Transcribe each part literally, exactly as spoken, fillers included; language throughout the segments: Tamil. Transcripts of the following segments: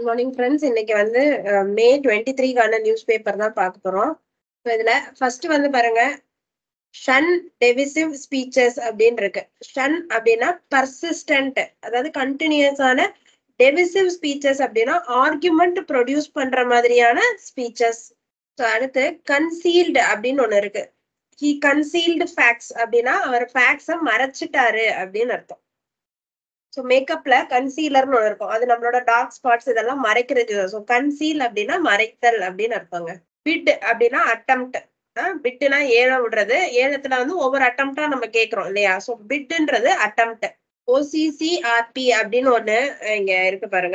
Good morning friends. இன்னைக்கு வந்து மே டுவெண்ட்டி த்ரீக்கான நியூஸ் பேப்பர் தான் பார்க்க போறோம். இதுல ஃபர்ஸ்ட் வந்து பாருங்க, ஷன் டெவிசிவ் ஸ்பீச்சஸ் அப்படின்னு இருக்கு. ஷன் அப்படின்னா பர்சிஸ்டன்ட், அதாவது கண்டினியூஸான. டெவிசிவ் ஸ்பீச்சஸ் அப்படின்னா ஆர்குமெண்ட் ப்ரொடியூஸ் பண்ற மாதிரியான ஸ்பீச்சஸ். ஸோ அடுத்து கன்சீல்டு அப்படின்னு ஒண்ணு இருக்கு. ஹி கன்சீல்டு ஃபேக்ட்ஸ் அப்படின்னா அவர் ஃபேக்ட்ஸை மறைச்சிட்டாரு அப்படின்னு அர்த்தம். ஸோ மேக்கப்ல கன்சீலர்னு ஒன்று இருக்கும், அது நம்மளோட டார்க் ஸ்பாட்ஸ் இதெல்லாம் மறைக்கிறது. ஸோ கன்சீல் அப்படின்னா மறைத்தல் அப்படின்னு அர்த்தங்க. பிட் அப்படின்னா அட்டம்ப்ட். பிட்னா ஏலம் விடுறது. ஏலத்துல வந்து ஒவ்வொரு அட்டம்ப்டா நம்ம கேட்கிறோம் இல்லையா? So பிட்ன்றது attempt. ஓசிசிஆர்பி அப்படின்னு ஒண்ணு இங்க இருக்கு பாருங்க.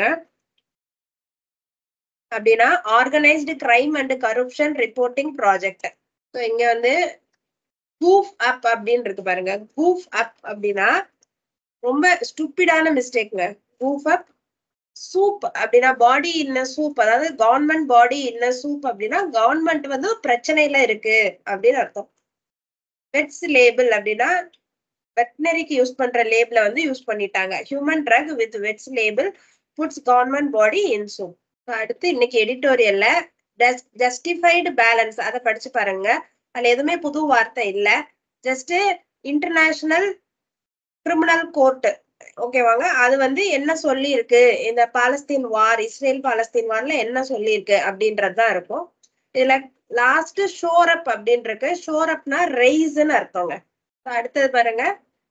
அப்படின்னா organised crime and corruption reporting project. So இங்க வந்து கூஃப் அப் அப்படின்னு இருக்கு பாருங்க. கூஃப் அப் அப்படின்னா ரொம்ப ஸ்டூப்பிடான மிஸ்டேக்ங்க. கூஃப் அப். சூப் அப்படின்னா பாடி இன்ன சூப், அதாவது கவர்மெண்ட் பாடி இன்ன சூப் அப்படின்னா கவர்மெண்ட் வந்து பிரச்சனையில இருக்கு அப்படின்னு அர்த்தம். வெட்ஸ் லேபிள் அப்படின்னா வெட்னரிக்கு யூஸ் பண்ற லேபிள வந்து யூஸ் பண்ணிட்டாங்க. Human drug with vets label puts government body in soup. அடுத்து இன்னைக்கு எடிட்டோரியல்ல ஜஸ்டிஃபைடு பேலன்ஸ் அதை படிச்சு பாருங்க. அதுல எதுவுமே புது வார்த்தை இல்ல. ஜஸ்ட் இன்டர்நேஷனல் கிரிமினல் கோர்ட், ஓகேவாங்க, அது வந்து என்ன சொல்லி இருக்கு, இந்த பாலஸ்தீன் வார், இஸ்ரேல் பாலஸ்தீன் வார்ல என்ன சொல்லி இருக்கு அப்படின்றதுதான் இருக்கும். இதுல லாஸ்ட் ஷோர் அப் அப்படின்னு இருக்கு. ஷோர் அப்னா ரைஸ்ன்னு அர்த்தங்க. அடுத்தது பாருங்க,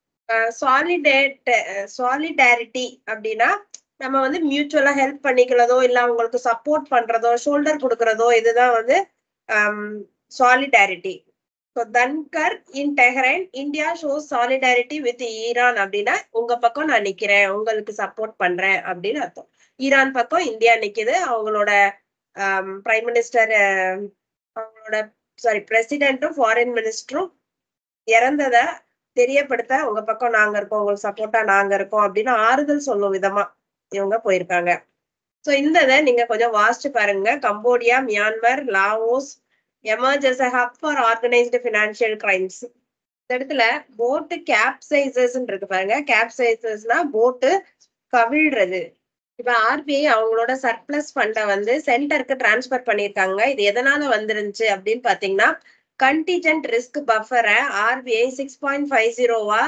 சாலிடேட் சாலிடாரிட்டி அப்படின்னா நம்ம வந்து மியூச்சுவலா ஹெல்ப் பண்ணிக்கிறதோ இல்ல அவங்களுக்கு சப்போர்ட் பண்றதோ ஷோல்டர் கொடுக்கறதோ, இதுதான் வந்து solidarity. Dhankhar in Tehran, India shows solidarity with Iran அப்படின்னா உங்க பக்கம் நான் நிக்கிறேன், உங்களுக்கு சப்போர்ட் பண்றேன் அப்படின்னு அர்த்தம். ஈரான் பக்கம் இந்தியா நிக்குது. அவங்களோட பிரைம் மினிஸ்டர், அவங்களோட சாரி பிரசிடென்ட்டும் ஃபாரின் மினிஸ்டரும் இறந்ததை தெரியப்படுத்த உங்க பக்கம் நாங்க இருக்கோம், உங்களுக்கு சப்போர்ட்டா நாங்க இருக்கோம் அப்படின்னு ஆறுதல் சொல்லும் விதமா இவங்க போயிருக்காங்க. ஸோ இந்த இதை நீங்க கொஞ்சம் வாசிச்சு பாருங்க. Cambodia, Myanmar, Laos emerge as a hub for organized financial crimes. இந்த இடத்துல போட்டு கேப்சைசஸ் இருக்கு பாருங்க. கேப்சைசஸ்னா போட்டு கவிழ்றது. இப்ப ஆர்பிஐ அவங்களோட சர்ப்ளஸ் ஃபண்டை வந்து சென்டருக்கு டிரான்ஸ்பர் பண்ணிருக்காங்க. இது எதனால வந்துருந்துச்சு அப்படின்னு பாத்தீங்கன்னா, கண்டிஜென்ட் ரிஸ்க் பஃபரை ஆர்பிஐ சிக்ஸ் பாயிண்ட் ஃபைவ் ஜீரோவா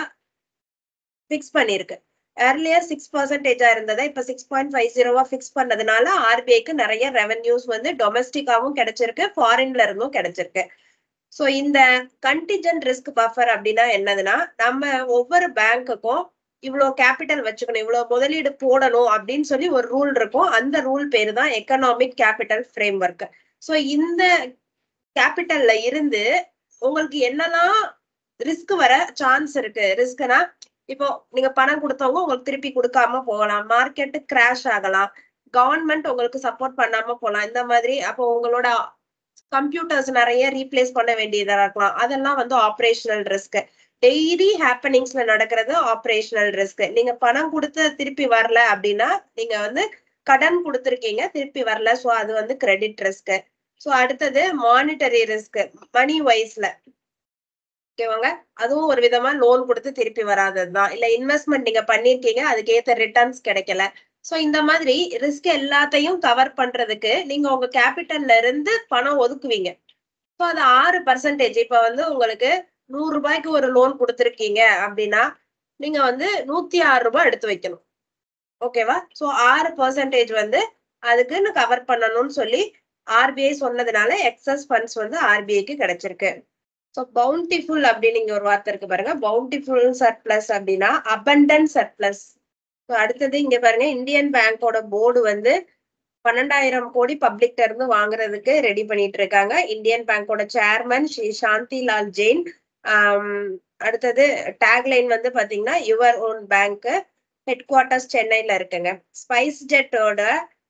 பிக்ஸ் பண்ணிருக்கு. ஏர்லியர் சிக்ஸ் பர்சன்டேஜா இருந்ததை இப்ப சிக்ஸ் பாயிண்ட் ஃபைவ் ஜீரோவா பிக்ஸ் பண்ணதுனால ஆர்பிஐக்கு நிறைய ரெவன்யூஸ் வந்து டொமஸ்டிக்காவும் கிடைச்சிருக்கு, ஃபாரின்ல இருந்தும் கிடைச்சிருக்கு. சோ இந்த கண்டிஜென்ட் ரிஸ்க் பஃபர் அப்படின்னா என்னதுன்னா, நம்ம ஒவ்வொரு பேங்க்குக்கும் இவ்வளவு கேபிட்டல் வச்சுக்கணும், இவ்வளவு முதலீடு போடணும் அப்படின்னு சொல்லி ஒரு ரூல் இருக்கும். அந்த ரூல் பேரு தான் economic capital framework. So இந்த கேபிட்டல்ல இருந்து உங்களுக்கு என்னெல்லாம் ரிஸ்க் வர சான்ஸ் இருக்கு. ரிஸ்க்னா இப்போ நீங்க பணம் கொடுத்தவங்க உங்களுக்கு திருப்பி கொடுக்காம போகலாம், மார்க்கெட் கிராஷ் ஆகலாம், கவர்மெண்ட் உங்களுக்கு சப்போர்ட் பண்ணாம போகலாம், இந்த மாதிரி. அப்போ உங்களோட கம்ப்யூட்டர்ஸ் நிறைய ரீப்ளேஸ் பண்ண வேண்டியதா இருக்கலாம். அதெல்லாம் வந்து ஆப்ரேஷனல் ரிஸ்க். டெய்லி ஹேப்பனிங்ஸ்ல நடக்கிறது ஆப்ரேஷனல் ரிஸ்க். நீங்க பணம் கொடுத்து திருப்பி வரல அப்படின்னா நீங்க வந்து கடன் கொடுத்துருக்கீங்க, திருப்பி வரல, சோ அது வந்து கிரெடிட் ரிஸ்க். சோ அடுத்தது மானிட்டரி ரிஸ்க், மணி வைஸ்ல, ஓகேவாங்க, அதுவும் ஒரு விதமா லோன் கொடுத்து திருப்பி வராததுதான். இல்ல இன்வெஸ்ட்மெண்ட் நீங்க பண்ணிருக்கீங்க, அதுக்கு ஏத்த ரிட்டர்ன்ஸ் கிடைக்கல. சோ இந்த மாதிரி ரிஸ்க் எல்லாத்தையும் கவர் பண்றதுக்கு நீங்க உங்க கேபிட்டல்ல இருந்து பணம் ஒதுக்குவீங்க. ஸோ அது ஆறு பர்சன்டேஜ். இப்ப வந்து உங்களுக்கு நூறு ரூபாய்க்கு ஒரு லோன் கொடுத்துருக்கீங்க அப்படின்னா நீங்க வந்து நூத்தி ஆறு ரூபாய் எடுத்து வைக்கணும், ஓகேவா? ஸோ ஆறு பர்சன்டேஜ் வந்து அதுக்குன்னு கவர் பண்ணணும்னு சொல்லி ஆர்பிஐ சொன்னதுனால எக்ஸஸ் ஃபண்ட்ஸ் வந்து ஆர்பிஐக்கு கிடைச்சிருக்கு. ஸோ பவுண்டிஃபுல் அப்படின்னு இங்க ஒரு வார்த்தை இருக்கு பாருங்க. பவுண்டிஃபுல் சர்ப்ளஸ் அப்படின்னா அபண்டன்ட் சர்ப்ளஸ். ஸோ அடுத்தது இங்க பாருங்க, இந்தியன் பேங்கோட போர்டு வந்து பன்னெண்டாயிரம் கோடி பப்ளிக்ல இருந்து வாங்குறதுக்கு ரெடி பண்ணிட்டு இருக்காங்க. இந்தியன் பேங்கோட சேர்மன் ஸ்ரீ சாந்தி லால் ஜெயின். ஆஹ் அடுத்தது டேக்லைன் வந்து பாத்தீங்கன்னா your own bank. Headquarters சென்னையில இருக்குங்க. ஸ்பைஸ் ஜெட்டோட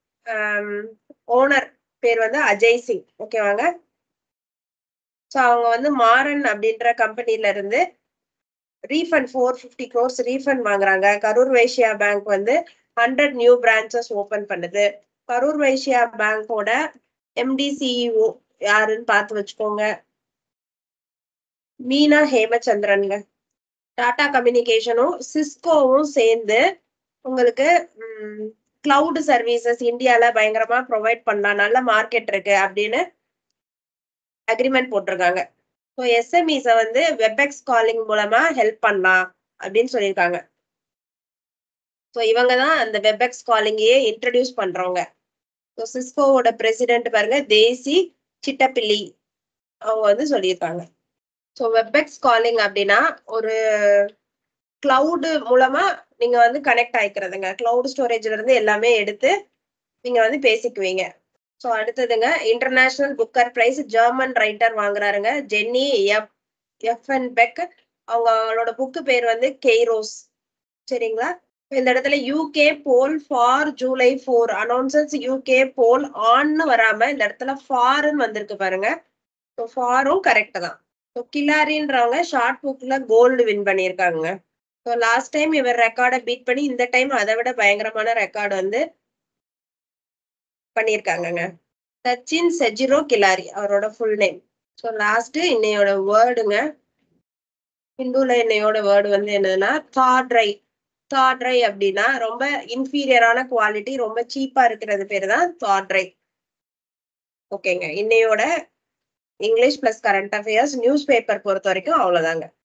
ஓனர் பேர் வந்து அஜய் சிங், ஓகேவாங்க. ஸோ அவங்க வந்து மாறன் அப்படின்ற கம்பெனில இருந்து refund four fifty crores refund வாங்குறாங்க. கரூர் வைஸ்யா பேங்க் வந்து ஹண்ட்ரட் நியூ பிரான்ச்சஸ் ஓபன் பண்ணுது. கரூர் வைஸ்யா பேங்கோட எம்டி சிஇஓ யாருன்னு பார்த்து வச்சுக்கோங்க, மீனா ஹேமச்சந்திரன்ங்க. டாடா கம்யூனிகேஷனும் சிஸ்கோவும் சேர்ந்து உங்களுக்கு கிளவுட் சர்வீசஸ் இந்தியால பயங்கரமா ப்ரொவைட் பண்ணலாம், நல்ல மார்க்கெட் இருக்கு அப்படின்னு அக்ரிமெண்ட் போட்டிருக்காங்க. ஸோ எஸ்எம்இஸ வந்து வெப்எக்ஸ் காலிங் மூலமா ஹெல்ப் பண்ணலாம் அப்படின்னு சொல்லியிருக்காங்க. ஸோ இவங்க தான் அந்த வெப்எக்ஸ் காலிங்கையே இன்ட்ரடியூஸ் பண்றவங்க. ஸோ சிஸ்கோவோட பிரசிடென்ட் பாருங்க தேசி சிட்டப்பிள்ளி அவங்க வந்து சொல்லியிருக்காங்க. ஸோ வெப்எக்ஸ் காலிங் அப்படின்னா ஒரு கிளவுடு மூலமா நீங்க வந்து கனெக்ட் ஆயிக்கிறதுங்க. கிளவுட் ஸ்டோரேஜ்ல இருந்து எல்லாமே எடுத்து நீங்க வந்து பேசிக்குவீங்க. ஸோ அடுத்ததுங்க international Booker prize German writer வாங்குறாருங்க. Jenny F Erpenbeck. அவங்களோட புக்கு பேர் வந்து கெய்ரோஸ். சரிங்களா? இந்த இடத்துல UK poll for July four announces UK poll ஆன்னு வராம இந்த இடத்துல ஃபார்ன்னு வந்திருக்கு பாருங்க. ஸோ ஃபாரும் கரெக்ட் தான். ஸோ கிலாரின்றவங்க ஷார்ட் புக்ல கோல்டு வின் பண்ணியிருக்காங்க. ஸோ லாஸ்ட் டைம் இவர் ரெக்கார்டை பீட் பண்ணி இந்த டைம் அதை விட பயங்கரமான ரெக்கார்டு வந்து பண்ணியிருக்காங்கங்க. சச்சின் செஜிரோ கிலாரி அவரோட ஃபுல் நேம். ஸோ லாஸ்ட் இன்னையோட வேர்டுங்க. ஹிந்துல இன்னையோட வேர்டு வந்து என்னதுன்னா தாட்ரை. தாட்ரை அப்படின்னா ரொம்ப இன்ஃபீரியரான குவாலிட்டி, ரொம்ப சீப்பா இருக்கிறது பேரு தான் தாட்ரை. ஓகேங்க. இன்னையோட English plus current affairs newspaper பொறுத்த வரைக்கும் அவ்வளவுதாங்க.